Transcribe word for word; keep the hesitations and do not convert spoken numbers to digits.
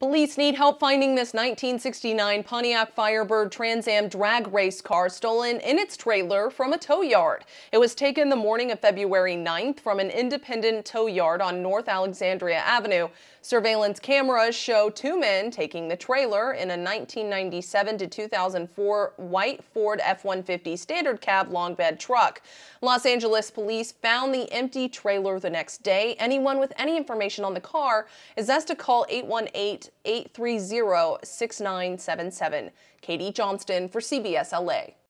Police need help finding this nineteen sixty-nine Pontiac Firebird Trans Am drag race car stolen in its trailer from a tow yard. It was taken the morning of February ninth from an independent tow yard on North Alexandria Avenue. Surveillance cameras show two men taking the trailer in a nineteen ninety-seven to two thousand four white Ford F one fifty standard cab long bed truck. Los Angeles police found the empty trailer the next day. Anyone with any information on the car is asked to call eight one eight, eight three zero, six nine seven seven. Katie Johnston for C B S L A.